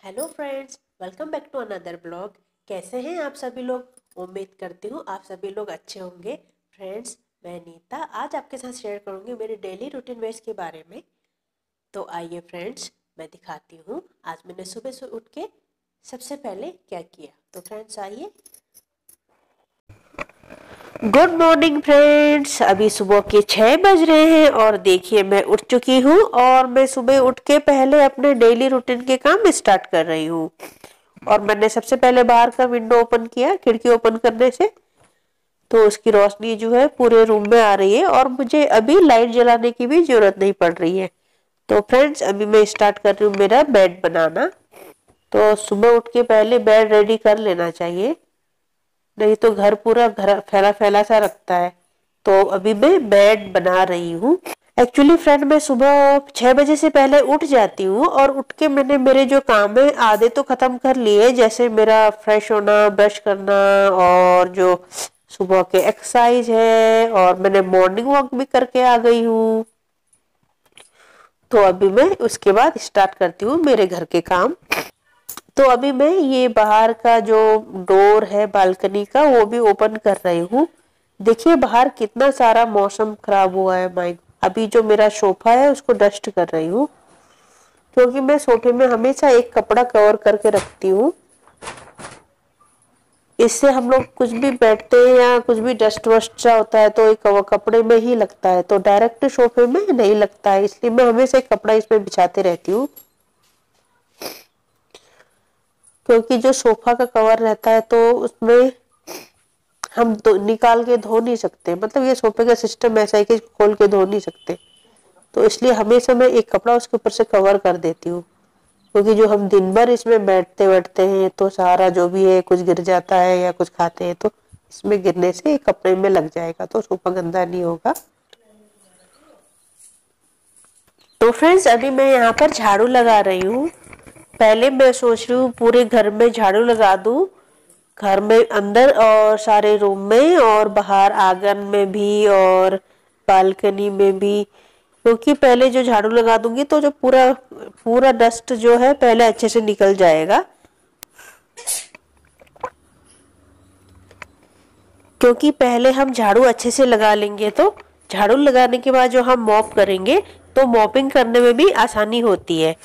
Hello friends, welcome back to another blog. कैसे हैं आप सभी लोग? उम्मीद करती हूँ आप सभी लोग अच्छे होंगे। फ्रेंड्स, मैं नीता आज आपके साथ शेयर करूँगी मेरे डेली रूटीन वेज के बारे में। तो आइए फ्रेंड्स, मैं दिखाती हूँ आज मैंने सुबह से उठ के सबसे पहले क्या किया। तो फ्रेंड्स आइए। गुड मॉर्निंग फ्रेंड्स, अभी सुबह के 6 बज रहे हैं और देखिए मैं उठ चुकी हूँ और मैं सुबह उठ के पहले अपने डेली रूटीन के काम स्टार्ट कर रही हूँ। और मैंने सबसे पहले बाहर का विंडो ओपन किया। खिड़की ओपन करने से तो उसकी रोशनी जो है पूरे रूम में आ रही है और मुझे अभी लाइट जलाने की भी जरूरत नहीं पड़ रही है। तो फ्रेंड्स अभी मैं स्टार्ट कर रही हूँ मेरा बेड बनाना। तो सुबह उठ के पहले बेड रेडी कर लेना चाहिए, नहीं तो घर पूरा घर फैला फैला सा रखता है। तो अभी मैं बेड बना रही हूँ। एक्चुअली फ्रेंड मैं सुबह 6 बजे से पहले उठ जाती हूँ और उठ के मैंने मेरे जो काम है आधे तो खत्म कर लिए, जैसे मेरा फ्रेश होना, ब्रश करना और जो सुबह के एक्सरसाइज है, और मैंने मॉर्निंग वॉक भी करके आ गई हूँ। तो अभी मैं उसके बाद स्टार्ट करती हूँ मेरे घर के काम। तो अभी मैं ये बाहर का जो डोर है बालकनी का वो भी ओपन कर रही हूँ। देखिए बाहर कितना सारा मौसम खराब हुआ है। माइक अभी जो मेरा सोफा है उसको डस्ट कर रही हूँ, क्योंकि मैं सोफे में हमेशा एक कपड़ा कवर करके रखती हूँ। इससे हम लोग कुछ भी बैठते हैं या कुछ भी डस्ट वस्ट सा होता है तो एक कपड़े में ही लगता है, तो डायरेक्ट सोफे में नहीं लगता है। इसलिए मैं हमेशा एक कपड़ा इसमें बिछाते रहती हूँ, क्योंकि जो सोफा का कवर रहता है तो उसमें हम निकाल के धो नहीं सकते। मतलब ये सोफे का सिस्टम ऐसा है कि खोल के धो नहीं सकते, तो इसलिए हमेशा मैं एक कपड़ा उसके ऊपर से कवर कर देती हूँ। क्योंकि जो हम दिन भर इसमें बैठते बैठते हैं तो सारा जो भी है कुछ गिर जाता है या कुछ खाते हैं तो इसमें गिरने से एक कपड़े में लग जाएगा, तो सोफा गंदा नहीं होगा। तो फ्रेंड्स अभी मैं यहाँ पर झाड़ू लगा रही हूँ। पहले मैं सोच रही हूँ पूरे घर में झाड़ू लगा दूँ, घर में अंदर और सारे रूम में और बाहर आंगन में भी और बालकनी में भी, क्योंकि पहले जो झाड़ू लगा दूंगी तो जो पूरा पूरा डस्ट जो है पहले अच्छे से निकल जाएगा। क्योंकि पहले हम झाड़ू अच्छे से लगा लेंगे तो झाड़ू लगाने के बाद जो हम मॉप करेंगे तो मॉपिंग करने में भी आसानी होती है।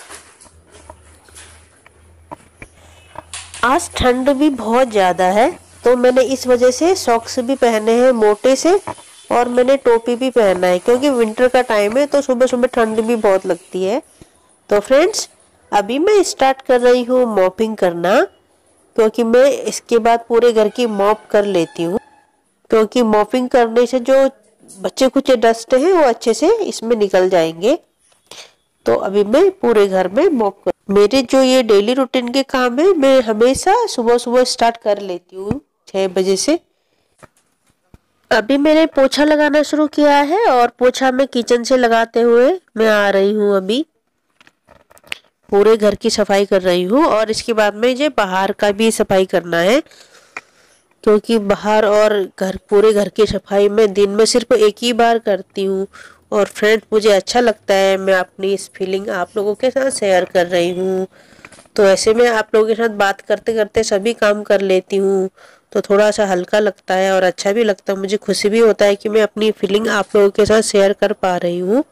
आज ठंड भी बहुत ज्यादा है तो मैंने इस वजह से सॉक्स भी पहने हैं मोटे से, और मैंने टोपी भी पहना है क्योंकि विंटर का टाइम है तो सुबह सुबह ठंड भी बहुत लगती है। तो फ्रेंड्स अभी मैं स्टार्ट कर रही हूँ मॉपिंग करना, क्योंकि मैं इसके बाद पूरे घर की मॉप कर लेती हूँ। क्योंकि मॉपिंग करने से जो बच्चे कुछ डस्ट है वो अच्छे से इसमें निकल जाएंगे। तो अभी मैं पूरे घर में मॉप कर, मेरे जो ये डेली रूटीन के काम है मैं हमेशा सुबह सुबह स्टार्ट कर लेती हूँ 6 बजे से। अभी मैंने पोछा लगाना शुरू किया है और पोछा मैं किचन से लगाते हुए मैं आ रही हूँ। अभी पूरे घर की सफाई कर रही हूँ और इसके बाद में मुझे बाहर का भी सफाई करना है, क्योंकि बाहर और घर पूरे घर की सफाई मैं दिन में सिर्फ एक ही बार करती हूँ। और फ्रेंड मुझे अच्छा लगता है, मैं अपनी इस फीलिंग आप लोगों के साथ शेयर कर रही हूँ। तो ऐसे में आप लोगों के साथ बात करते करते सभी काम कर लेती हूँ तो थोड़ा सा हल्का लगता है और अच्छा भी लगता है। मुझे खुशी भी होता है कि मैं अपनी फीलिंग आप लोगों के साथ शेयर कर पा रही हूँ।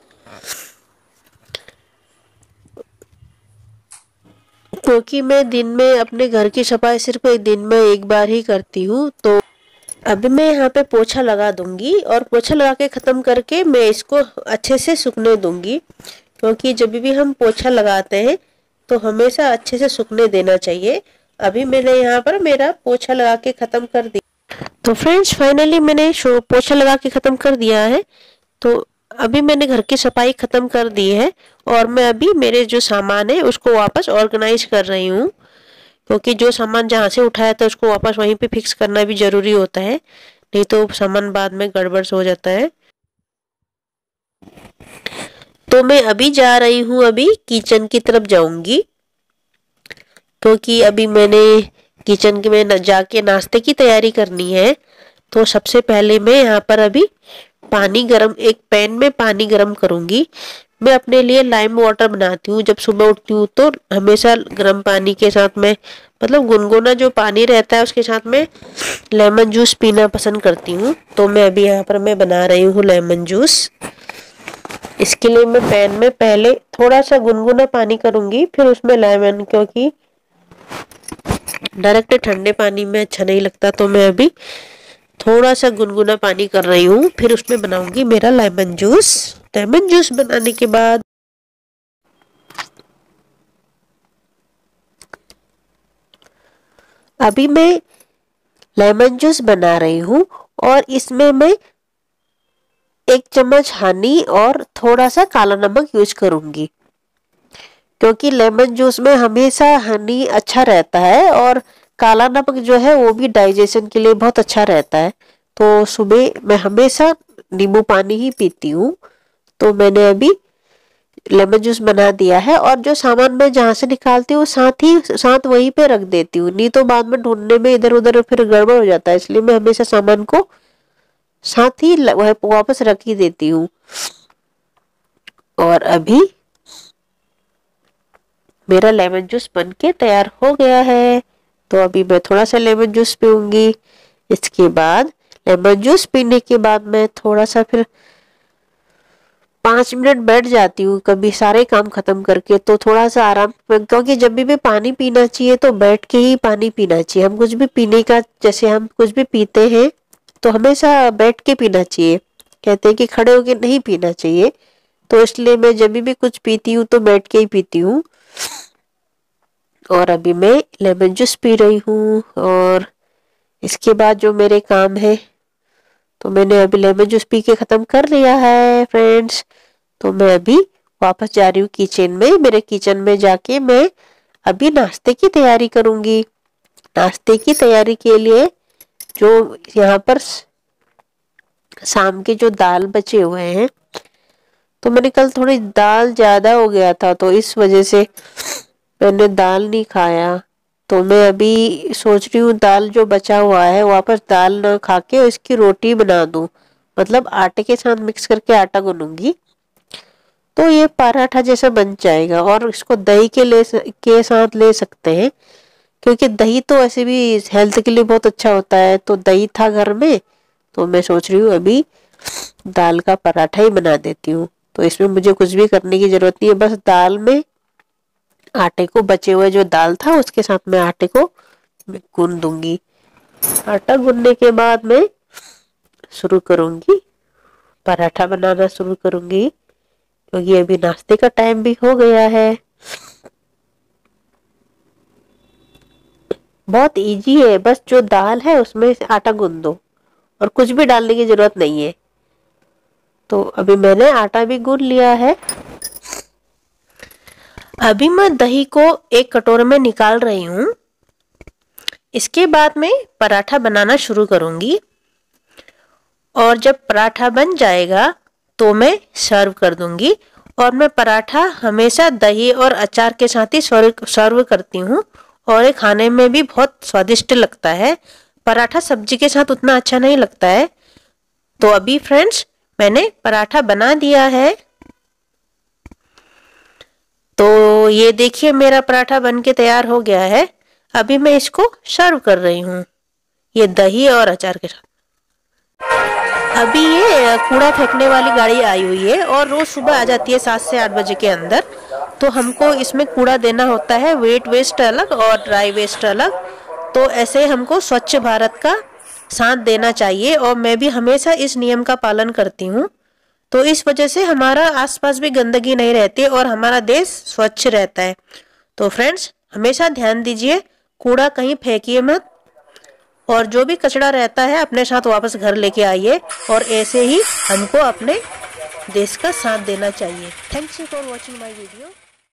क्योंकि मैं दिन में अपने घर की सफाई सिर्फ एक दिन में एक बार ही करती हूँ। तो अभी मैं यहाँ पे पोछा लगा दूंगी और पोछा लगा के ख़त्म करके मैं इसको अच्छे से सूखने दूंगी, क्योंकि जब भी हम पोछा लगाते हैं तो हमेशा अच्छे से सूखने देना चाहिए। अभी मैंने यहाँ पर मेरा पोछा लगा के ख़त्म कर दिया। तो फ्रेंड्स फाइनली मैंने पोछा लगा के ख़त्म कर दिया है। तो अभी मैंने घर की सफाई ख़त्म कर दी है और मैं अभी मेरे जो सामान है उसको वापस ऑर्गेनाइज कर रही हूँ, क्योंकि जो सामान जहाँ से उठाया था उसको वापस वहीं पे फिक्स करना भी जरूरी होता है, नहीं तो सामान बाद में गड़बड़ हो जाता है। तो मैं अभी जा रही हूँ, अभी किचन की तरफ जाऊंगी, क्योंकि अभी मैंने किचन के में जाके नाश्ते की तैयारी करनी है। तो सबसे पहले मैं यहाँ पर अभी पानी गरम, एक पैन में पानी गरम करूंगी। मैं अपने लिए लाइम वाटर बनाती हूँ। जब सुबह उठती हूँ तो हमेशा गर्म पानी के साथ में, मतलब गुनगुना जो पानी रहता है उसके साथ में लेमन जूस पीना पसंद करती हूँ। तो मैं अभी यहाँ पर मैं बना रही हूँ लेमन जूस। इसके लिए मैं पैन में पहले थोड़ा सा गुनगुना पानी करूँगी, फिर उसमें लेमन, क्योंकि डायरेक्ट ठंडे पानी में अच्छा नहीं लगता। तो मैं अभी थोड़ा सा गुनगुना पानी कर रही हूँ, फिर उसमें बनाऊंगी मेरा लेमन जूस। लेमन जूस बनाने के बाद अभी मैं लेमन जूस बना रही हूँ और इसमें मैं 1 चम्मच हनी और थोड़ा सा काला नमक यूज करूंगी, क्योंकि लेमन जूस में हमेशा हनी अच्छा रहता है और काला नमक जो है वो भी डाइजेशन के लिए बहुत अच्छा रहता है। तो सुबह मैं हमेशा नींबू पानी ही पीती हूँ। तो मैंने अभी लेमन जूस बना दिया है और जो सामान मैं जहाँ से निकालती हूँ साथ वहीं पे रख देती हूँ, नहीं तो बाद में ढूंढने में इधर उधर फिर गड़बड़ हो जाता है। इसलिए मैं हमेशा सामान को साथ ही वापस रख ही देती हूँ। और अभी मेरा लेमन जूस बनके तैयार हो गया है। तो अभी मैं थोड़ा सा लेमन जूस पीऊंगी। इसके बाद लेमन जूस पीने के बाद मैं थोड़ा सा फिर 5 मिनट बैठ जाती हूँ, कभी सारे काम खत्म करके। तो थोड़ा सा आराम, क्योंकि जब भी पानी पीना चाहिए तो बैठ के ही पानी पीना चाहिए। हम कुछ भी पीने का, जैसे हम कुछ भी पीते हैं तो हमेशा बैठ के पीना चाहिए, कहते हैं कि खड़े होके नहीं पीना चाहिए। तो इसलिए मैं जब भी कुछ पीती हूँ तो बैठ के ही पीती हूँ। और अभी मैं लेमन जूस पी रही हूँ। और इसके बाद जो मेरे काम है, तो मैंने अभी लेमन जूस पी के ख़त्म कर लिया है फ्रेंड्स। तो मैं अभी वापस जा रही हूँ किचन में। मेरे किचन में जाके मैं अभी नाश्ते की तैयारी करूँगी। नाश्ते की तैयारी के लिए जो यहाँ पर शाम के जो दाल बचे हुए हैं, तो मैंने कल थोड़ी दाल ज़्यादा हो गया था तो इस वजह से मैंने दाल नहीं खाया। तो मैं अभी सोच रही हूँ दाल जो बचा हुआ है वापस दाल ना खा के इसकी रोटी बना दूँ, मतलब आटे के साथ मिक्स करके आटा गूंदूंगी तो ये पराठा जैसा बन जाएगा। और इसको दही के साथ ले सकते हैं, क्योंकि दही तो ऐसे भी हेल्थ के लिए बहुत अच्छा होता है। तो दही था घर में, तो मैं सोच रही हूँ अभी दाल का पराठा ही बना देती हूँ। तो इसमें मुझे कुछ भी करने की जरूरत नहीं है, बस दाल में आटे को, बचे हुए जो दाल था उसके साथ में आटे को गूंद दूंगी। आटा गूंदने के बाद मैं शुरू करूंगी, पराठा बनाना शुरू करूंगी, क्योंकि अभी नाश्ते का टाइम भी हो गया है। बहुत इजी है, बस जो दाल है उसमें आटा गूंद दो और कुछ भी डालने की जरूरत नहीं है। तो अभी मैंने आटा भी गूंद लिया है। अभी मैं दही को एक कटोरे में निकाल रही हूँ। इसके बाद मैं पराठा बनाना शुरू करूंगी और जब पराठा बन जाएगा तो मैं सर्व कर दूंगी। और मैं पराठा हमेशा दही और अचार के साथ ही सर्व करती हूँ और ये खाने में भी बहुत स्वादिष्ट लगता है। पराठा सब्जी के साथ उतना अच्छा नहीं लगता है। तो अभी फ्रेंड्स मैंने पराठा बना दिया है। तो ये देखिए मेरा पराठा बनके तैयार हो गया है। अभी मैं इसको सर्व कर रही हूँ ये दही और अचार के साथ। अभी ये कूड़ा फेंकने वाली गाड़ी आई हुई है और रोज सुबह आ जाती है 7 से 8 बजे के अंदर। तो हमको इसमें कूड़ा देना होता है, वेट वेस्ट अलग और ड्राई वेस्ट अलग। तो ऐसे हमको स्वच्छ भारत का साथ देना चाहिए और मैं भी हमेशा इस नियम का पालन करती हूँ। तो इस वजह से हमारा आसपास भी गंदगी नहीं रहती और हमारा देश स्वच्छ रहता है। तो फ्रेंड्स हमेशा ध्यान दीजिए, कूड़ा कहीं फेंकिए मत और जो भी कचरा रहता है अपने साथ वापस घर लेके आइए। और ऐसे ही हमको अपने देश का साथ देना चाहिए। Thanks for watching my video.